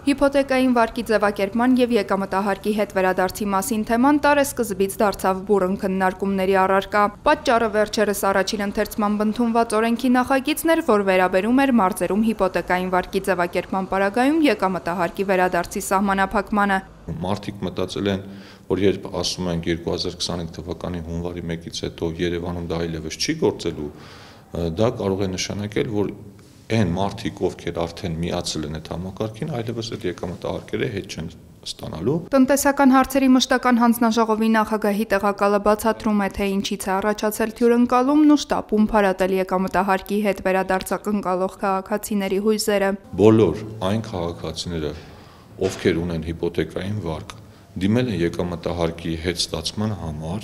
Հիփոթեկային վարկի ձևակերպման և եկամտահարկի հետ վերադարձի մասին թեման տարեսկզբից դարձավ բուռն քննարկումների առարկա։ Պատճառը վերջերս առաջին ընթերցման ընդունված օրենքի նախագիծն էր, որ վերաբերում էր մարզերում հիփոթեկային վարկի ձևակերպման պարագայում եկամտահարկի վերադարձի սահմանափակմանը։ Մարդիկ մտածել են, որ երբ ասում ենք 2025 թվականի հունվարի 1-ից հետո Երևանում դա այլևս չի գործելու, դա կարող է նշանակել, որ այն մարդիկ, ովքեր արդեն միացել են այդ համակարգին, այլևս այդ եկամտահարկերը հետ չեն ստանալու։ Տնտեսական հարցերի մշտական հանձնաժողովի նախագահի տեղակալը բացատրում է, թե ինչից է առաջացել թյուրընկալումն ու շտապում փարատել եկամտահարկի հետ վերադարձ ակնկալող քաղաքացիների հույզերը։ Բոլոր այն քաղաքացիները, ովքեր ունեն հիփոթեկային վարկ, դիմել են եկամտահարկի հետ ստացման համար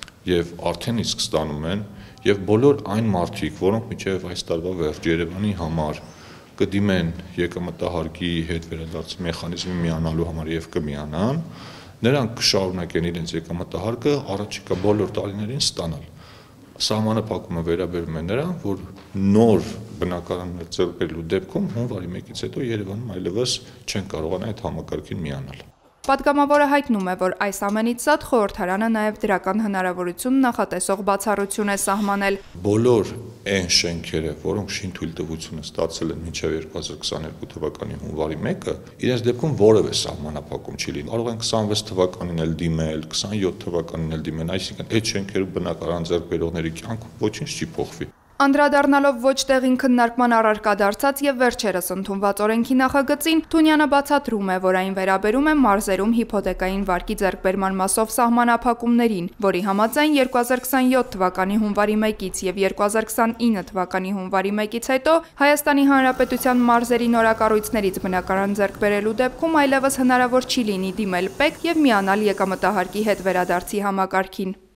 եւ արդեն իսկ ստանում են, եւ բոլոր այն մարդիկ, որոնք մինչեւ այս տարվա վերջ Երևանի համար կդիմեն եկամտահարկի հետ վերադարձի մեխանիզմի միանալու համար եւ կմիանան, նրանք կշարունակեն իրենց եկամտահարկը առաջիկա բոլոր տարիներին ստանալ։ Սահմանափակումը վերաբերում է նրան, որ նոր բնակարաններ ձեռք բերելու դեպքում հունվարի 1-ից հետո Երևանում այլևս չեն կարողանա այդ համակարգին միանալ։ Պատգամավորը հայտնում է, որ այս ամենից զատ խորհրդարանը նաև դրական հնարավորություն նախատեսող բացառություն է սահմանել։ Բոլոր այն շենքերը, որոնք շինթույլտվությունը ստացել են մինչև 2022 թվականի հունվարի 1-ը, իրենց դեպքում որևէ սահմանափակում չի լինի։ Կարող են 26 թվականին էլ դիմել, 27 թվականին էլ դիմեն, այսինքն այդ շենքերում բնակարան ձեռք բերողների կյանքում ոչինչ չի փոխվի։ Անդրադառնալով ոչ տեղին քննարկման առարկա դարձած եւ վերջերս ընդունված օրենքի նախագծին, Թունյանը բացատրում է, որ այն վերաբերում է մարզերում հիփոթեկային վարկի ձեռքբերման մասով սահմանափակումներին, որի համաձայն 2027 թվականի հունվարի 1-ից եւ 2029 թվականի հունվարի 1-ից հետո Հայաստանի Հանրապետության մարզերի նորակառույցներից բնակարան ձեռք բերելու դեպքում այլևս հնարավոր չի լինի դիմել ՊԵԿ եւ միանալ եկամտահարկի հետ վերադարձի համակարգին։